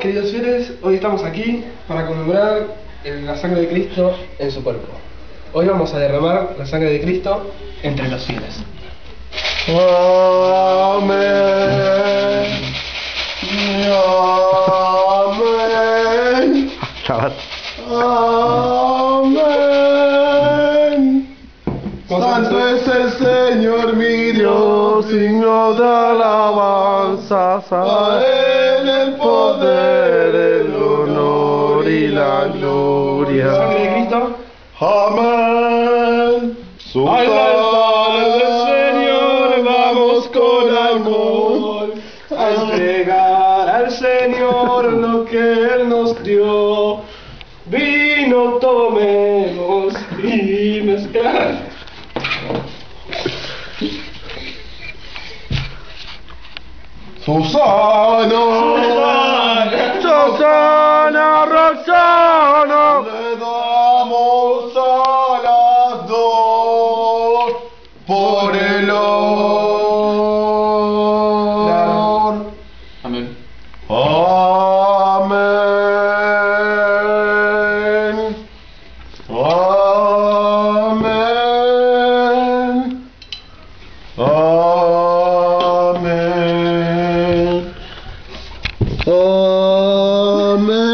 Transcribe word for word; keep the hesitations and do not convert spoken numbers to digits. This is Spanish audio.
queridos fieles, hoy estamos aquí para conmemorar la sangre de Cristo en su cuerpo. Hoy vamos a derramar la sangre de Cristo entre los fieles. Amén. Amén. Amén. Santo es el Señor mi Dios, digno de alabanza. A Él el poder, el honor y la gloria. ¿Sangre de Cristo? Amén. Al altar del Señor vamos con amor a entregar al Señor lo que Él nos dio. Vino tomemos y mezclar. Susana, Susana, Rosana, le damos a las dos por el honor. Amén. Amén. Amén. Amén. Amén.